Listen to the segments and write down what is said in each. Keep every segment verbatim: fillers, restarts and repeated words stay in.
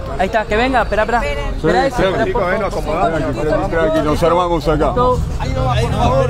Ahí está, que venga, espera, espera. Espera eso, espera, por favor. Aquí nos armamos acá. Ahí no va, ahí no va,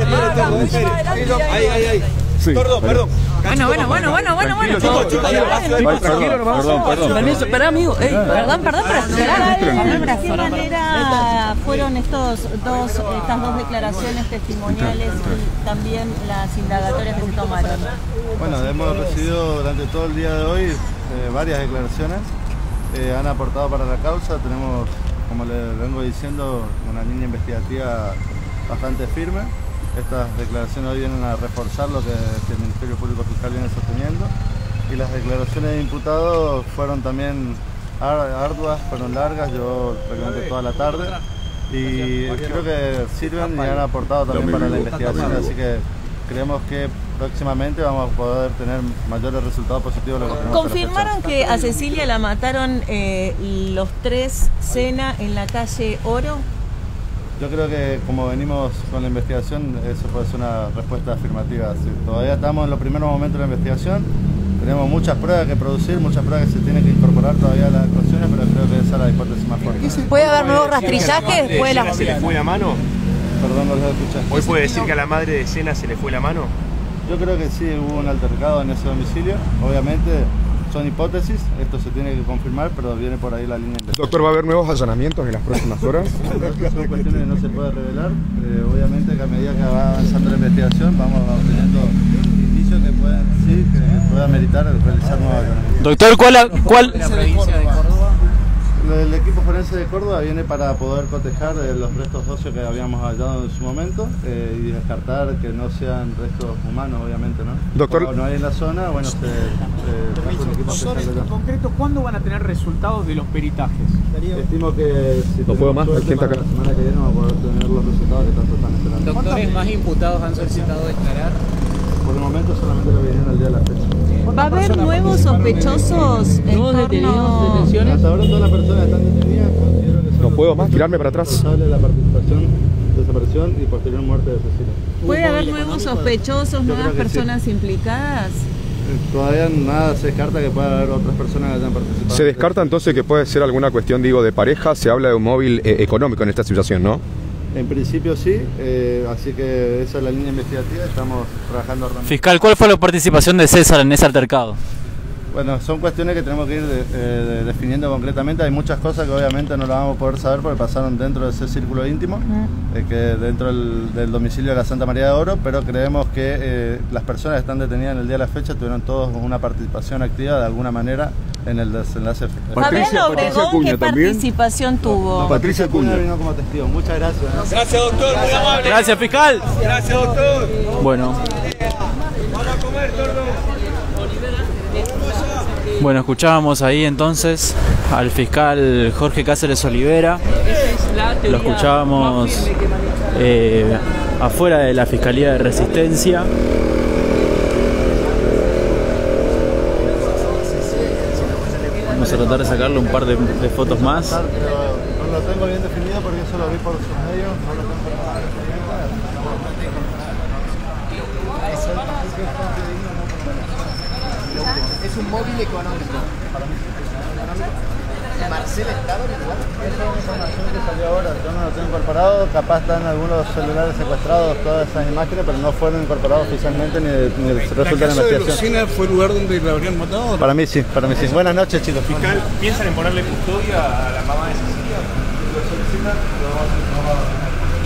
ahí, ahí, ahí. Sí. Perdón, perdón. Bueno, bueno, bueno, bueno, bueno, bueno. Chicos, chicos, Tranquilo nomás. Perdón, perdón. Permiso, espera, amigo. Ey, Perdón, perdón, pero esperá. ¿De qué manera fueron estos dos, estas dos declaraciones testimoniales y también las indagatorias que se tomaron? Bueno, hemos recibido durante todo el día de hoy eh, varias declaraciones. Eh, han aportado para la causa. Tenemos, como les vengo diciendo, una línea investigativa bastante firme. Estas declaraciones hoy vienen a reforzar lo que, que el Ministerio Público Fiscal viene sosteniendo, y las declaraciones de imputados fueron también arduas, fueron largas, yo prácticamente toda la tarde, y creo que sirven y han aportado también para la investigación, así que creemos que próximamente vamos a poder tener mayores resultados positivos de lo que tenemos. ¿Confirmaron que a Cecilia la mataron eh, los tres Sena en la calle Oro? Yo creo que como venimos con la investigación, eso puede ser una respuesta afirmativa. Sí, todavía estamos en los primeros momentos de la investigación, tenemos muchas pruebas que producir, muchas pruebas que se tienen que incorporar todavía a las actuaciones, pero creo que esa es la hipótesis más fuerte. ¿Puede haber nuevos rastrillajes después de la... ¿Se le fue la mano? Perdón, no lo escuché. ¿Hoy puede decir que a la madre de Sena se le fue la mano? Yo creo que sí, hubo un altercado en ese domicilio. Obviamente son hipótesis, esto se tiene que confirmar, pero viene por ahí la línea de investigación. Doctor, ¿va a haber nuevos allanamientos en las próximas horas? Son cuestiones que no se puede revelar. Eh, obviamente que a medida que va avanzando la investigación vamos obteniendo indicios que puedan, sí, que puedan meritar realizar nuevos allanamientos. Doctor, ¿cuál, cuál? La provincia de Córdoba. El equipo forense de Córdoba viene para poder cotejar eh, los restos óseos que habíamos hallado en su momento eh, y descartar que no sean restos humanos, obviamente, ¿no? Doctor, como no hay en la zona, bueno, se, se pasa un equipo especial de en concreto, ¿cuándo van a tener resultados de los peritajes? Estimo que si no puedo más, suerte, para para la semana que viene vamos a poder tener los resultados que tanto están esperando. ¿Doctores más imputados han solicitado declarar? Por el momento solamente lo vinieron al día de la fecha. ¿Va a haber nuevos sospechosos en ¿Nuevos detenidos, torno... detenciones? Hasta ahora todas las personas están detenidas. Considero que son no puedo los más, tirarme para atrás. responsables de la participación, desaparición y posterior muerte de Cecilia. ¿Puede haber nuevos sospechosos, nuevas creo que personas implicadas? Eh, Todavía nada se descarta que pueda haber otras personas que hayan participado. Se descarta entonces que puede ser alguna cuestión, digo, de pareja. Se habla de un móvil eh, económico en esta situación, ¿no? En principio sí, eh, así que esa es la línea investigativa, estamos trabajando arduamente. Fiscal, ¿cuál fue la participación de César en ese altercado? Bueno, son cuestiones que tenemos que ir de, eh, definiendo concretamente. Hay muchas cosas que obviamente no las vamos a poder saber porque pasaron dentro de ese círculo íntimo, eh, que dentro del, del domicilio de la Santa María de Oro, pero creemos que eh, las personas que están detenidas en el día de la fecha tuvieron todos una participación activa de alguna manera en el desenlace. Fabián Obregón, ¿qué participación tuvo? No, Patricia Acuña vino como testigo. Muchas gracias. Gracias, doctor, muy amable. Gracias, fiscal. Gracias, doctor. Bueno. Vamos a comer, torno. Bueno, escuchábamos ahí entonces al fiscal Jorge Cáceres Olivera. Lo escuchábamos eh, afuera de la Fiscalía de Resistencia. Vamos a tratar de sacarle un par de, de fotos más. No lo tengo bien definido porque eso lo vi por sus medios. No lo tengo Es un móvil económico. ¿Marcela estaba en el lugar? Esa es una información que salió ahora, yo no lo tengo incorporado, capaz están algunos celulares secuestrados, todas esas imágenes, pero no fueron incorporados oficialmente ni, ni resulta de la investigación. Lucina fue el lugar donde la habrían matado? Para mí sí, para mí sí. Buenas noches, chicos. Fiscal, ¿piensan en ponerle custodia a la mamá de Cecilia? ¿Lo solicitan? Lo vamos a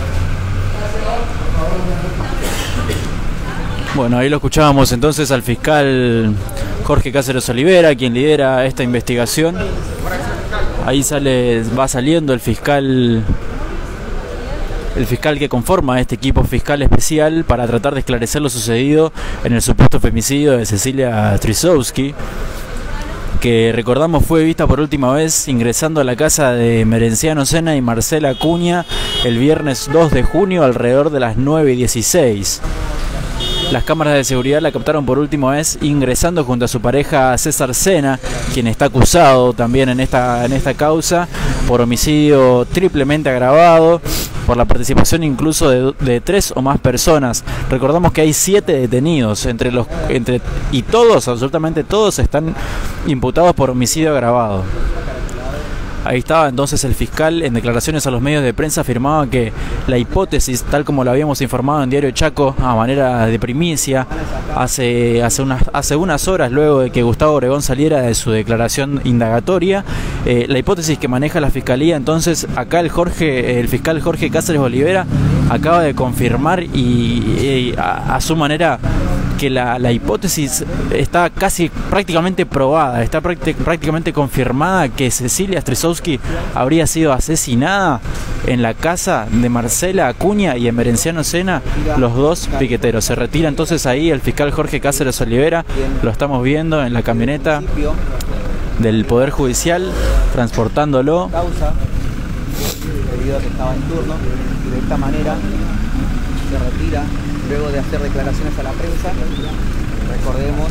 Bueno, ahí lo escuchábamos entonces al fiscal Jorge Cáceres Olivera, quien lidera esta investigación. Ahí sale, va saliendo el fiscal, el fiscal que conforma este equipo fiscal especial para tratar de esclarecer lo sucedido en el supuesto femicidio de Cecilia Strisowski, que recordamos fue vista por última vez ingresando a la casa de Merenciano Sena y Marcela Acuña el viernes dos de junio alrededor de las nueve y dieciséis. Las cámaras de seguridad la captaron por última vez ingresando junto a su pareja César Sena, quien está acusado también en esta, en esta causa por homicidio triplemente agravado, por la participación incluso de, de tres o más personas. Recordamos que hay siete detenidos, entre los, entre, y todos, absolutamente todos, están imputados por homicidio agravado. Ahí estaba entonces el fiscal en declaraciones a los medios de prensa afirmaba que la hipótesis, tal como lo habíamos informado en Diario Chaco a manera de primicia, hace, hace, unas, hace unas horas luego de que Gustavo Obregón saliera de su declaración indagatoria, eh, la hipótesis que maneja la fiscalía, entonces acá el, Jorge, el fiscal Jorge Cáceres Olivera acaba de confirmar y, y a, a su manera que la, la hipótesis está casi prácticamente probada, está prácticamente confirmada que Cecilia Strisowski habría sido asesinada en la casa de Marcela Acuña y Emerenciano Sena, los dos piqueteros. Se retira entonces ahí el fiscal Jorge Cáceres Olivera, lo estamos viendo en la camioneta del Poder Judicial, transportándolo. Debido a que estaba en turno, y de esta manera se retira luego de hacer declaraciones a la prensa. Recordemos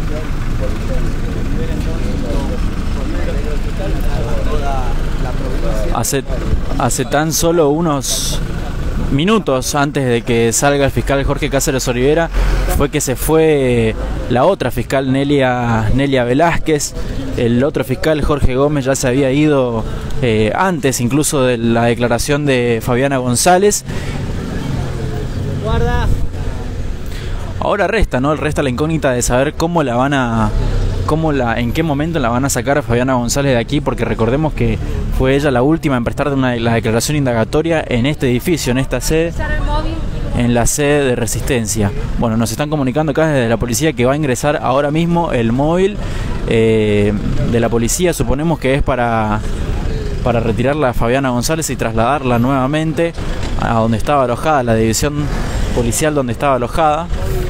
toda la provincia. Hace, hace tan solo unos minutos antes de que salga el fiscal Jorge Cáceres Olivera fue que se fue la otra fiscal Nelia, Nelia Velázquez. El otro fiscal Jorge Gómez ya se había ido eh, antes incluso de la declaración de Fabiana González. Guarda. Ahora resta, ¿no? Resta la incógnita de saber cómo la van a, cómo la, en qué momento la van a sacar a Fabiana González de aquí, porque recordemos que fue ella la última en prestar una, la declaración indagatoria en este edificio, en esta sede, en la sede de Resistencia. Bueno, nos están comunicando acá desde la policía que va a ingresar ahora mismo el móvil eh, de la policía. Suponemos que es para, para retirarla a Fabiana González y trasladarla nuevamente a donde estaba alojada, la división policial donde estaba alojada.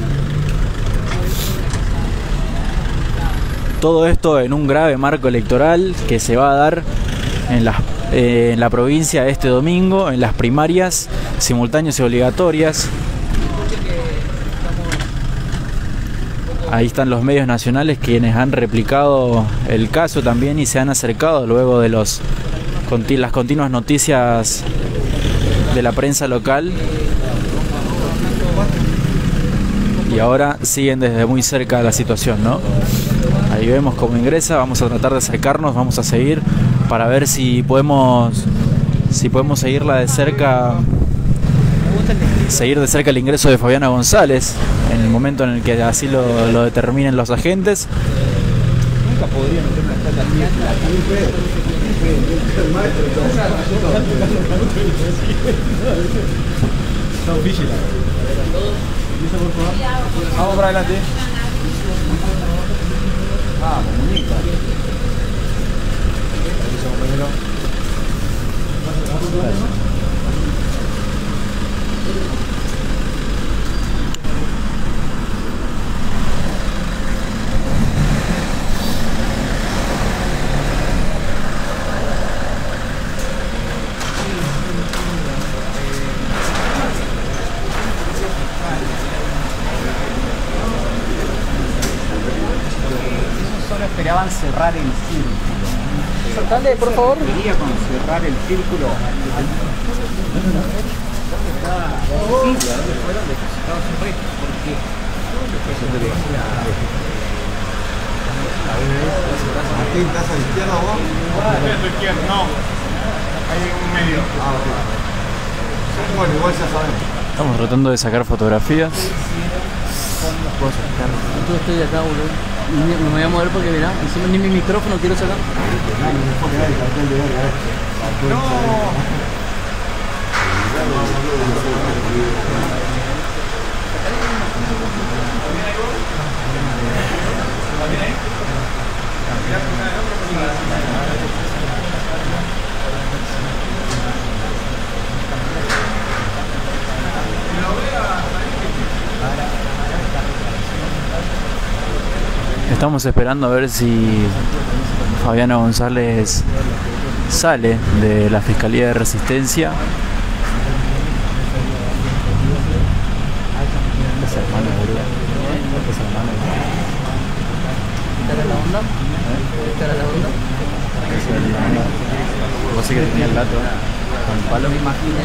Todo esto en un grave marco electoral que se va a dar en la, eh, en la provincia este domingo, en las primarias simultáneas y obligatorias. Ahí están los medios nacionales quienes han replicado el caso también y se han acercado luego de los, las continuas noticias de la prensa local. Y ahora siguen desde muy cerca la situación, ¿no? Ahí vemos cómo ingresa, vamos a tratar de acercarnos, vamos a seguir para ver si podemos si podemos seguirla de cerca, seguir de cerca el ingreso de Fabiana González en el momento en el que así lo, lo determinen los agentes. Nunca podría meter una estaca aquí en la Vamos para adelante. Ah, comunica. Esperaban cerrar el círculo. Dale, por favor. Quería con cerrar el círculo. ¿Dónde fueron depositados sus restos? ¿Por qué? Martín, ¿estás a la izquierda vos? A la izquierda, no. Hay un medio. Ah, ok. Bueno, igual ya sabemos. Estamos tratando de sacar fotografías. Yo estoy de acá, boludo. No me voy a mover porque mirá, encima ni mi micrófono quiero sacar. Estamos esperando a ver si Fabiana González sale de la Fiscalía de Resistencia. ¿Esta era la onda? ¿Esta era la onda? Vos sé que tenía el dato con el palo. Me imaginé.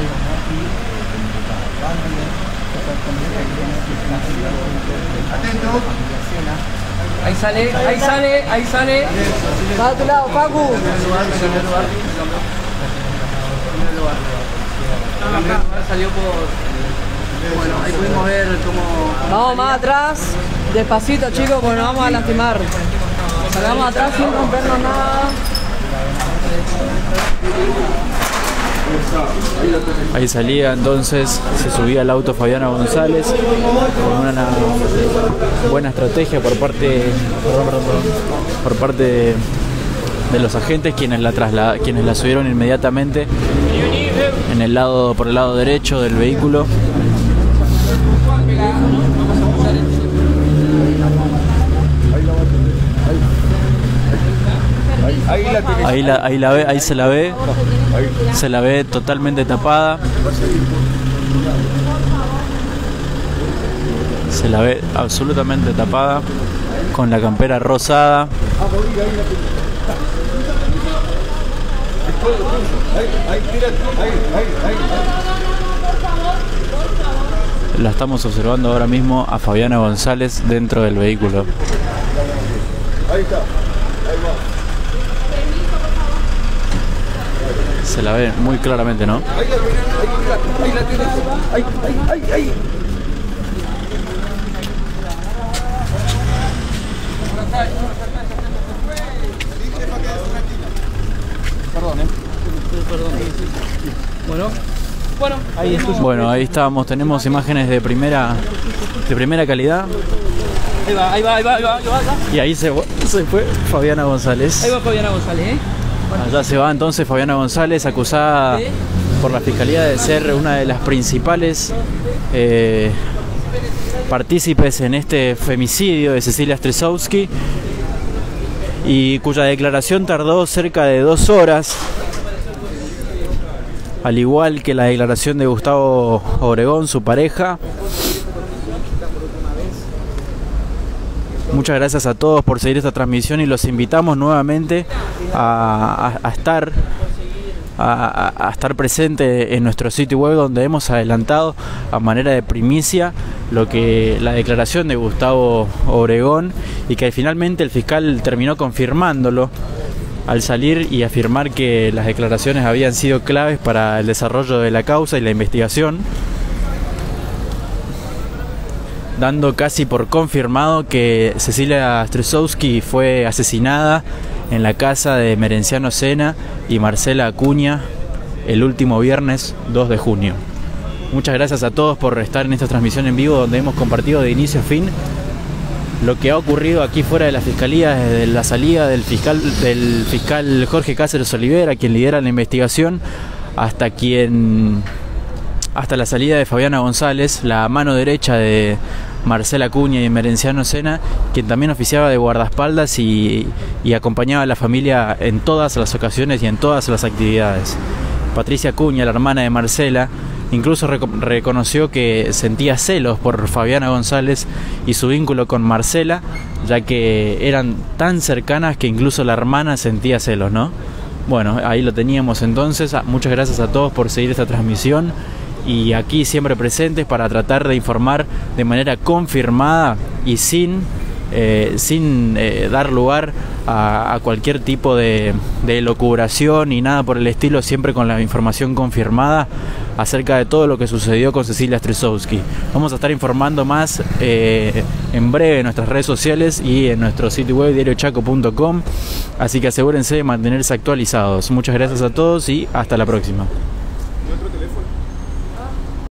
Atento. Ahí sale, ahí sale, ahí sale. Va a tu lado, Pacu. Salió por... Bueno, ahí pudimos ver cómo... Vamos más atrás, despacito chicos, porque nos vamos a lastimar. Salgamos atrás sin rompernos nada. Ahí salía entonces, se subía al auto Fabiana González con una buena estrategia por parte por parte de, de los agentes, quienes la traslada, quienes la subieron inmediatamente en el lado por el lado derecho del vehículo. Ahí la, ahí la ve, ahí se la ve, se la ve totalmente tapada, se la ve absolutamente tapada, con la campera rosada. La estamos observando ahora mismo a Fabiana González dentro del vehículo. Ahí está, ahí va. Se la ve muy claramente, ¿no? Ahí la tienes, ahí la tienes, ahí, ahí, ahí, ahí. Perdón, eh. Perdón. Bueno. Bueno, ahí es. Bueno, ahí estábamos, tenemos imágenes de primera de primera calidad. Ahí va, ahí va, ahí va, ahí va, ahí va. Y ahí se, se fue Fabiana González. Ahí va Fabiana González, ¿eh? Allá se va entonces Fabiana González, acusada por la Fiscalía de ser una de las principales eh, partícipes en este femicidio de Cecilia Stresowski, y cuya declaración tardó cerca de dos horas, al igual que la declaración de Gustavo Obregón, su pareja. Muchas gracias a todos por seguir esta transmisión y los invitamos nuevamente a, a, a estar a, a estar presente en nuestro sitio web, donde hemos adelantado a manera de primicia lo que la declaración de Gustavo Obregón, y que finalmente el fiscal terminó confirmándolo al salir y afirmar que las declaraciones habían sido claves para el desarrollo de la causa y la investigación, dando casi por confirmado que Cecilia Stresowski fue asesinada en la casa de Merenciano Sena y Marcela Acuña el último viernes dos de junio. Muchas gracias a todos por estar en esta transmisión en vivo, donde hemos compartido de inicio a fin lo que ha ocurrido aquí fuera de la Fiscalía, desde la salida del fiscal, del fiscal Jorge Cáceres Olivera, quien lidera la investigación, hasta quien... hasta la salida de Fabiana González, la mano derecha de Marcela Acuña y Merenciano Sena, quien también oficiaba de guardaespaldas y, y acompañaba a la familia en todas las ocasiones y en todas las actividades. Patricia Acuña, la hermana de Marcela, incluso rec reconoció que sentía celos por Fabiana González y su vínculo con Marcela, ya que eran tan cercanas que incluso la hermana sentía celos, ¿no? Bueno, ahí lo teníamos entonces. Muchas gracias a todos por seguir esta transmisión, y aquí siempre presentes para tratar de informar de manera confirmada y sin, eh, sin eh, dar lugar a, a cualquier tipo de, de elucubración ni nada por el estilo, siempre con la información confirmada acerca de todo lo que sucedió con Cecilia Stresowski. Vamos a estar informando más eh, en breve en nuestras redes sociales y en nuestro sitio web diario chaco punto com, así que asegúrense de mantenerse actualizados. Muchas gracias a todos y hasta la próxima.